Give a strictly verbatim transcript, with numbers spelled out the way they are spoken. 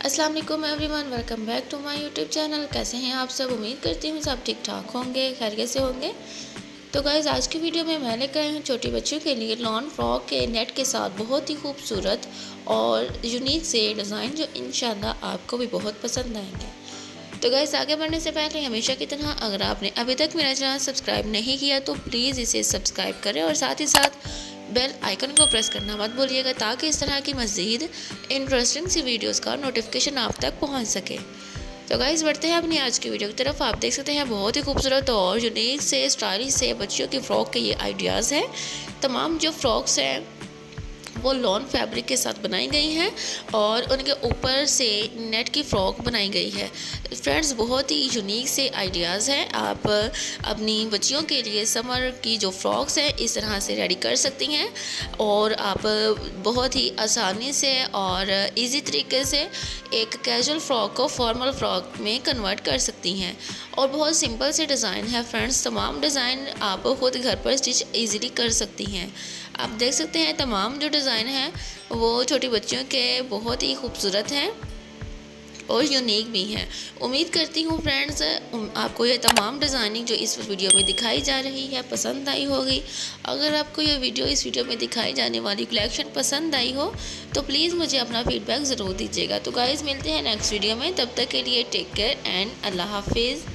अस्सलाम वालेकुम everyone, welcome back to my YouTube channel. कैसे हैं आप सब? उम्मीद करती हूँ सब ठीक ठाक होंगे, खैरियत से होंगे। तो गाइज़, आज की वीडियो में मैं लेकर आई हूँ छोटी बच्चियों के लिए लॉन फ्रॉक के नेट के साथ बहुत ही खूबसूरत और यूनिक से डिज़ाइन जो इंशाल्लाह आपको भी बहुत पसंद आएंगे। तो गाइज़, आगे बढ़ने से पहले हमेशा की तरह अगर आपने अभी तक मेरा चैनल सब्सक्राइब नहीं किया तो प्लीज़ इसे सब्सक्राइब करें और साथ ही साथ बेल आइकन को प्रेस करना मत भूलिएगा, ताकि इस तरह की मज़ीद इंटरेस्टिंग सी वीडियोस का नोटिफिकेशन आप तक पहुंच सके। तो गाइस, बढ़ते हैं अपनी आज की वीडियो की तरफ। आप देख सकते हैं बहुत ही खूबसूरत और यूनिक से स्टाइलिश से बच्चियों की फ़्रॉक के ये आइडियाज़ हैं। तमाम जो फ्रॉक्स हैं वो लॉन फैब्रिक के साथ बनाई गई हैं और उनके ऊपर से नेट की फ़्रॉक बनाई गई है। फ्रेंड्स, बहुत ही यूनिक से आइडियाज़ हैं। आप अपनी बच्चियों के लिए समर की जो फ्रॉक्स हैं इस तरह से रेडी कर सकती हैं और आप बहुत ही आसानी से और इजी तरीके से एक कैजुअल फ़्रॉक को फॉर्मल फ्रॉक में कन्वर्ट कर सकती हैं। और बहुत सिंपल से डिज़ाइन है फ्रेंड्स। तमाम डिज़ाइन आप खुद घर पर स्टिच ईज़िली कर सकती हैं। आप देख सकते हैं तमाम जो डिज़ाइन हैं वो छोटी बच्चियों के बहुत ही खूबसूरत हैं और यूनिक भी हैं। उम्मीद करती हूँ फ्रेंड्स आपको ये तमाम डिज़ाइनिंग जो इस वीडियो में दिखाई जा रही है पसंद आई होगी। अगर आपको ये वीडियो इस वीडियो में दिखाई जाने वाली कलेक्शन पसंद आई हो तो प्लीज़ मुझे अपना फीडबैक ज़रूर दीजिएगा। तो गाइज़, मिलते हैं नेक्स्ट वीडियो में, तब तक के लिए टेक केयर एंड अल्लाह हाफिज़।